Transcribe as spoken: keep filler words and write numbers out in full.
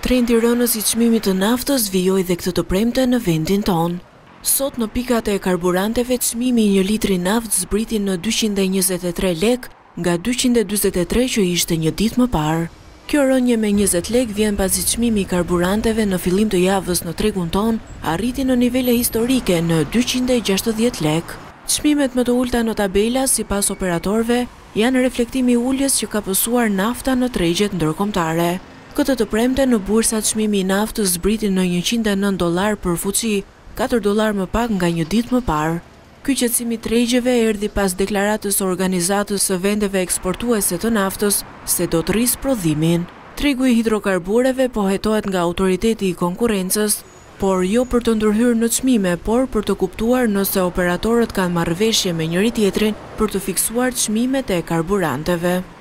Trendi rënës i çmimit të naftës vijoi dhe këtë të premte në vendin tonë. Sot në pikat e karburanteve çmimi i një litri naftë zbriti në dyqind e njëzet e tre lekë nga dyqind e dyzet e tre që ishte një ditë më parë. Kjo rënie me njëzet lekë vjen pasi çmimi i karburanteve në fillim të javës në tregun tonë arriti në nivele historike në dyqind e gjashtëdhjetë lekë. Çmimet më të ulta në tabela sipas operatorëve janë reflektimi i uljes që ka pësuar nafta në tregjet ndërkombëtare. Këtë të premte në bursa çmimi i naftës zbriti në njëqind e nëntë dollar për fuqi, katër dollar më pak nga një ditë më parë. Ky qetësim i tregjeve erdhi pas deklaratës së organizatës së Vendeve Eksportuesve të Naftës se do të rrisë prodhimin. Tregu i hidrokarbureve po hetohet nga autoriteti i konkurrencës, por jo për të ndërhyrë në çmime, por për të kuptuar nëse operatorët kanë marrëveshje me njëri-tjetrin për të fiksuar çmimet e karburanteve.